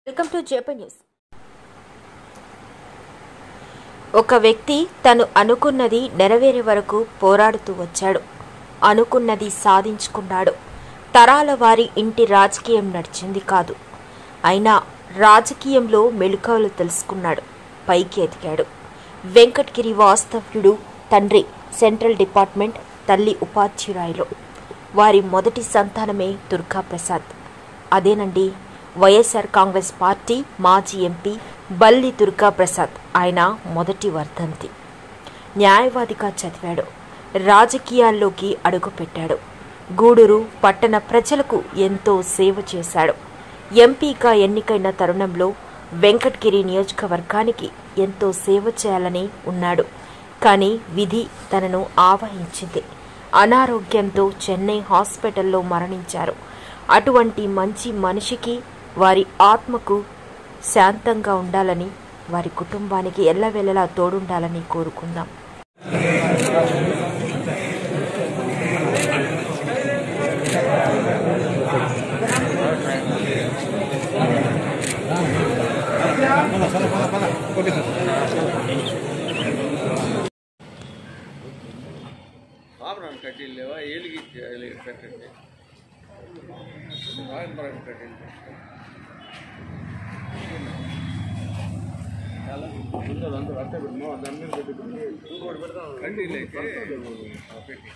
Welcome to JP news. ఒక వ్యక్తి తను అనుకున్నది నెరవేరే వరకు పోరాడుతూ వచ్చాడు. అనుకున్నది సాధించుకున్నాడు. తరాల వారి ఇంటి రాజకీయం నడిచింది కాదు. అయినా రాజకీయంలో మెళుకువలు తెలుసుకున్నాడు. పైకి ఎదిగాడు. వెంకటగిరి వాస్తవ్యుడు. తండ్రి సెంట్రల్ డిపార్ట్మెంట్, తల్లి ఉపాధ్యాయురాలు. వారి మొదటి సంతానమే దుర్గా ప్రసాద్. అదేనండి వైఎస్ఆర్ కాంగ్రెస్ పార్టీ మాజీ ఎంపీ బల్లి దుర్గా ప్రసాద్. ఆయన మొదటి వర్ధంతి. న్యాయవాదిగా చదివాడు. రాజకీయాల్లోకి అడుగుపెట్టాడు. గూడూరు పట్టణ ప్రజలకు ఎంతో సేవ చేశాడు. ఎంపీగా ఎన్నికైన తరుణంలో వెంకటగిరి నియోజకవర్గానికి ఎంతో సేవ చేయాలని ఉన్నాడు. కానీ విధి తనను ఆవహించింది. అనారోగ్యంతో చెన్నై హాస్పిటల్లో మరణించారు. అటువంటి మంచి మనిషికి, వారి ఆత్మకు శాంతంగా ఉండాలని, వారి కుటుంబానికి ఎల్లవేళలా తోడుండాలని కోరుకుందాం. ఆభరణం కట్టిలేవా ఏలిగి కట్టండి ఆభరణం కట్టండి అందరూ అట్టే పెడమో దాని మీద పెట్టుకుని కండిలేకే పెట్టి